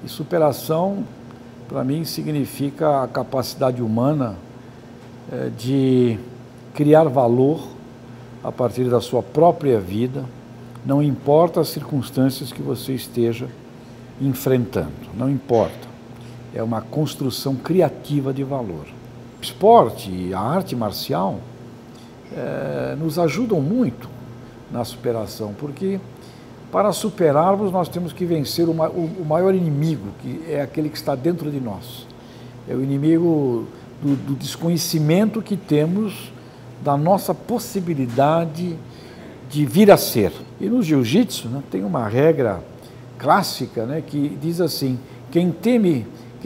E superação, para mim, significa a capacidade humana de criar valor a partir da sua própria vida, não importa as circunstâncias que você esteja enfrentando, não importa. É uma construção criativa de valor. O esporte e a arte marcial nos ajudam muito na superação, porque para superarmos nós temos que vencer o maior inimigo, que é aquele que está dentro de nós. É o inimigo do desconhecimento que temos da nossa possibilidade de vir a ser. E no jiu-jitsu, né, tem uma regra clássica, né, que diz assim: quem teme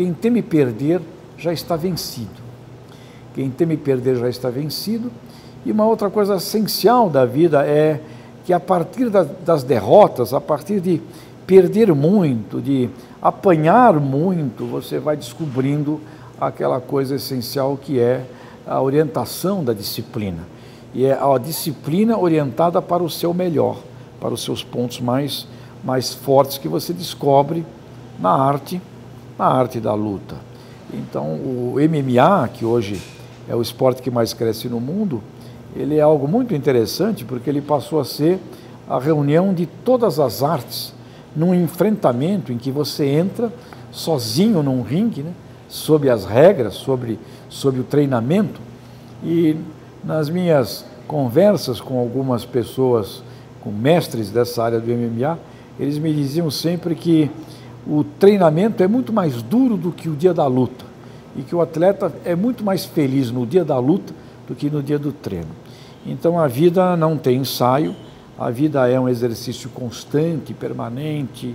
perder já está vencido. Quem teme perder já está vencido. E uma outra coisa essencial da vida é que a partir das derrotas, a partir de perder muito, de apanhar muito, você vai descobrindo aquela coisa essencial que é a orientação da disciplina. E é a disciplina orientada para o seu melhor, para os seus pontos mais fortes que você descobre na arte da luta. Então, o MMA, que hoje é o esporte que mais cresce no mundo, ele é algo muito interessante porque ele passou a ser a reunião de todas as artes num enfrentamento em que você entra sozinho num ringue, né, sob as regras, sobre o treinamento. E nas minhas conversas com algumas pessoas, com mestres dessa área do MMA, eles me diziam sempre que o treinamento é muito mais duro do que o dia da luta e que o atleta é muito mais feliz no dia da luta do que no dia do treino. Então a vida não tem ensaio, a vida é um exercício constante, permanente,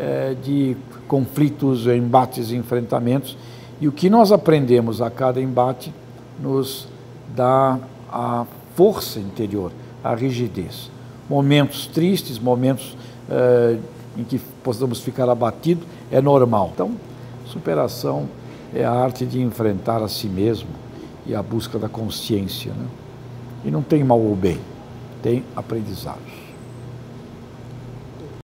de conflitos, embates e enfrentamentos, e o que nós aprendemos a cada embate nos dá a força interior, a rigidez. Momentos tristes, momentos em que possamos ficar abatidos, é normal. Então, superação é a arte de enfrentar a si mesmo e a busca da consciência, né? E não tem mal ou bem, tem aprendizados.